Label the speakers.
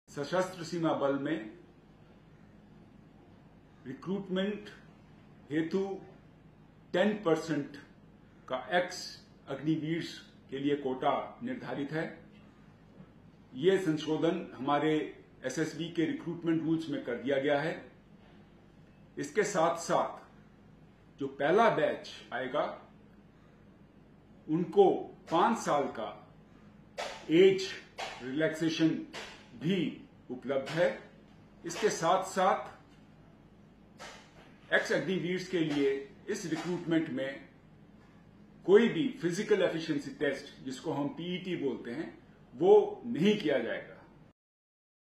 Speaker 1: सशस्त्र सीमा बल में रिक्रूटमेंट हेतु 10% का एक्स अग्निवीर के लिए कोटा निर्धारित है। ये संशोधन हमारे एसएसबी के रिक्रूटमेंट रूल्स में कर दिया गया है। इसके साथ साथ जो पहला बैच आएगा उनको 5 साल का एज रिलैक्सेशन भी उपलब्ध है। इसके साथ साथ एक्स अग्निवीर के लिए इस रिक्रूटमेंट में कोई भी फिजिकल एफिशिएंसी टेस्ट, जिसको हम पीईटी बोलते हैं, वो नहीं किया जाएगा।